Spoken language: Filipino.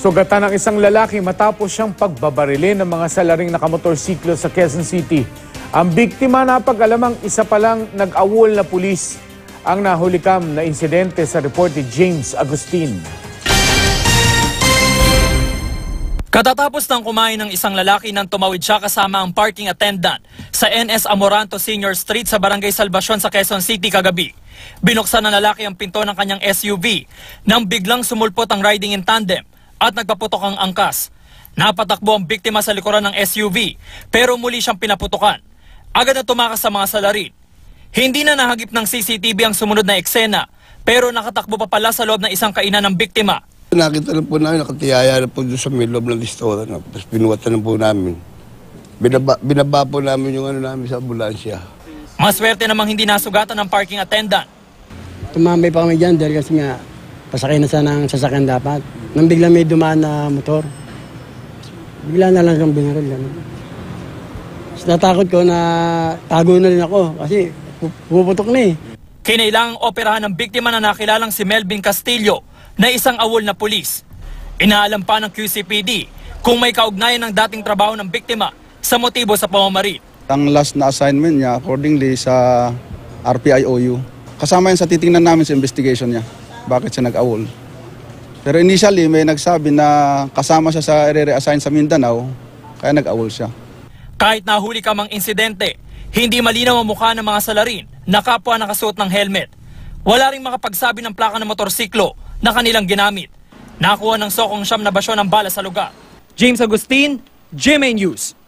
Sugatan ng isang lalaki matapos siyang pagbabarilin ng mga salaring nakamotorsiklo sa Quezon City. Ang biktima napag-alamang isa palang nag-awol na pulis. Ang nahulikam na insidente sa report ni James Agustin. Katatapos ng kumain ng isang lalaki nang tumawid siya kasama ang parking attendant sa NS Amoranto Senior Street sa Barangay Salvacion sa Quezon City kagabi. Binuksan ng lalaki ang pinto ng kanyang SUV nang biglang sumulpot ang riding in tandem at nagpaputok ang angkas. Napatakbo ang biktima sa likuran ng SUV pero muli siyang pinaputukan. Agad na tumakas sa mga salarin. Hindi na nahagip ng CCTV ang sumunod na eksena pero nakatakbo pa pala sa loob ng isang kainan ng biktima. Nakita na po namin, nakatiyaya na po doon sa may loob ng listora. Tapos pinuwatan na po namin. Binaba po namin yung namin sa ambulansya. Maswerte namang hindi nasugatan ng parking attendant. Tumambay pa kami dyan dahil kasi nga pasakay na sana ng sasakyan dapat. Nang bigla may dumaan na motor, bigla na lang siyang binaril. Tapos natakot ko na tago na rin ako kasi pumuputok na eh. Kinailangang operahan ng biktima na nakilalang si Melvin Castillo na isang awol na pulis. Inaalam pa ng QCPD kung may kaugnayan ng dating trabaho ng biktima sa motibo sa pamamaril. Ang last na assignment niya accordingly sa RPIOU. Kasama yan sa titingnan namin sa investigation niya. Bakit siya nag-awol. Pero initially may nagsabi na kasama siya sa i-reassign sa Mindanao, kaya nag-awol siya. Kahit nahuli ka mang insidente, hindi malinaw ang mukha ng mga salarin na kapwa nakasuot ng helmet. Wala ring makapagsabi ng plaka ng motorsiklo na kanilang ginamit. Nakuha ng sokong siyam na basyo ng bala sa lugar. James Agustin, GMA News.